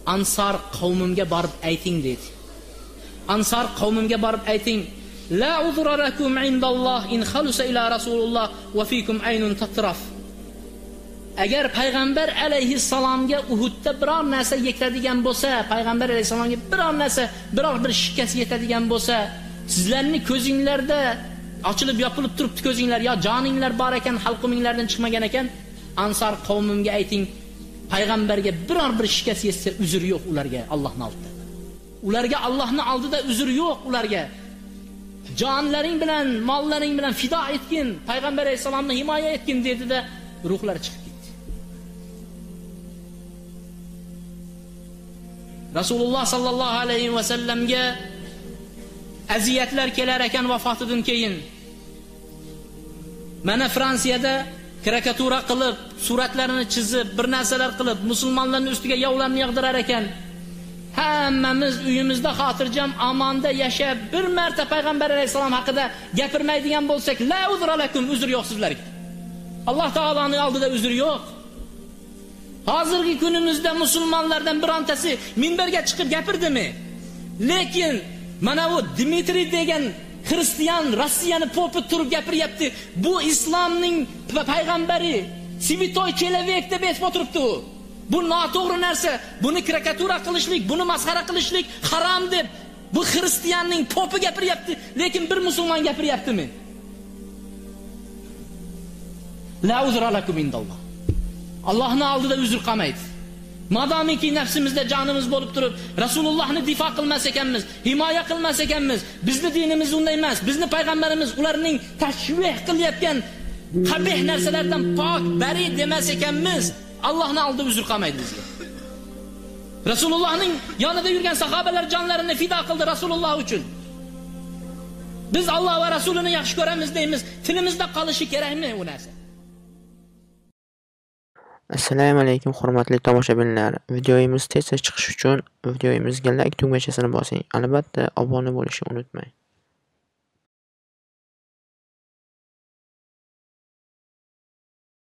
Ansar qavmimga borib ayting dedi. Ansar qavmimga borib ayting: La uzra lakum indalloh in khalusa ila rasululloh va fikum aynun tatraf. Agar payg'ambar alayhissalomga Uhudda biror narsa yetadigan bo'lsa, payg'ambar alayhissalomga biror bir shikast yetadigan bo'lsa, sizlarning ko'zinglarda ochilib yopilib turibdi ko'zinglar, yo joninglar bor ekan, halquminglardan chiqmagan ekan, Ansar qavmimga ayting, payg'ambarga biror bir shikast yetsa uzr yo'q ularga Allohning oldida. Ularga Allohning oldida uzr yo'q ularga. Jonlaring bilan, mollaring bilan fido etgin, payg'ambar alayhissalomni himoya etgin dedi-da, ruhlar chiqib ketdi. Rasululloh sallallohu alayhi va sallamga aziyatlar kelar ekan vafotidan keyin. Mana Fransiyada karikatura qilib, suratlarini chizib, bir narsalar qilib, musulmonlarning ustiga yovlarni yog'dirar ekan. Hammamiz uyimizda xotirjam amonda yashab, bir marta payg'ambar alayhisalom haqida gapirmaydigan bo'lsak, la uzra lakum, uzr yo'q sizlarga. Alloh taoloning oldida uzr yo'q. Hozirgi kunimizda musulmonlardan birontasi minbarga chiqib gapirdimi? Lekin mana bu Dmitriy degan Hristiyan Rossiyani popi turib gapiryapti. Bu islomning payg'ambari Svitoy Chelovek deb aytib o'tiribdi u. Bu noto'g'ri narsa, buni karikatura qilishlik, buni masxara qilishlik harom deb bu Hristiyanning popi gapiryapti, lekin bir musulmon gapiryaptimi? La uzra lakum indalloh. Allohning oldida uzr qolmaydi. Madomiki nafsimizda jonimiz bo'lib turib, Rasulullohni difo qilmas ekanmiz, himoya qilmas ekanmiz, bizni dinimiz unday emas, bizni payg'ambarimiz ularning tashvih qilayotgan qabih narsalardan pok, bari demas ekanmiz, Allohning oldida uzr qolmaydi bizga. Rasulullohning yonida yurgan sahobalar jonlarini fido qildi Rasululloh uchun. Biz Alloh va Rasulini yaxshi ko'ramiz deymiz, tilimizda qolishi kerakmi u narsa? Assalomu alaykum hurmatli tomoshabinlar. Videomiz tez chiqish uchun videomizga like tugmachasini bosing. Albatta obuna bo'lishni unutmang.